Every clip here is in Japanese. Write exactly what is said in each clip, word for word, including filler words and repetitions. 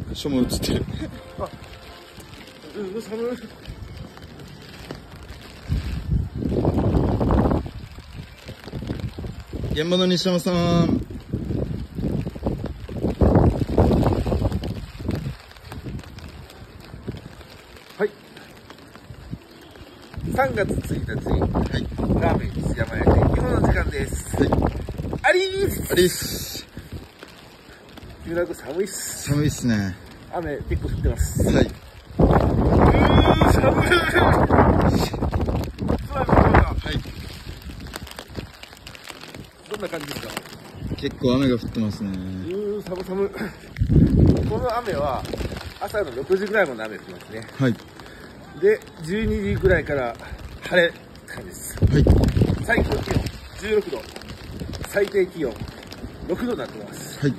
書も映ってる。 あ、うん、寒い。 現場の西山さん。 はい。さんがつついたち、はい、ラーメン西山屋で今の時間です。はい。ありーす。 ありーす。 木村君寒いっす。 寒いっすね。 雨結構降ってます。 はい。 うー、寒い。はい。どんな感じですか？ 結構雨が降ってますね。うー、寒寒い。この雨は朝のろくじぐらいまで雨降ってますね。はい。で、じゅうにじぐらいから晴れって感じです。はい。最高気温じゅうろくど、最低気温ろくどになってます。はい。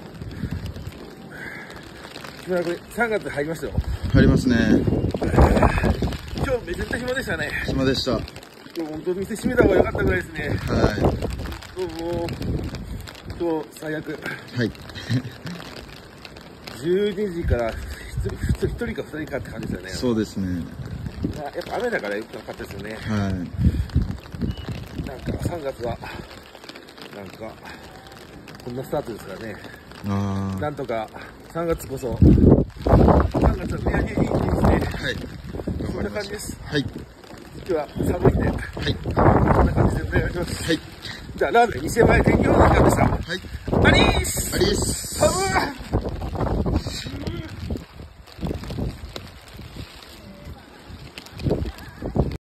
木村君、さんがつ入りましたよ。入りますね。今日めちゃくちゃ暇でしたね。暇でした。今日本当に店閉めた方が良かったぐらいですね。はい。もう、今日最悪。はい。じゅうにじからひとりかふたりかって感じですよね。そうですね。やっぱ雨だからよくなかったですよね。はい。なんかさんがつは、なんか、こんなスタートですからね。ああ。なんとかさんがつこそ、さんがつは値上げいいですね。はい。こんな感じです。はい。今日は寒いんで。はい。こんな感じでお願いします。はい。じゃあ、ラーメン西山屋天気予報の時間でした。はい。ありーす。ありーす。寒い。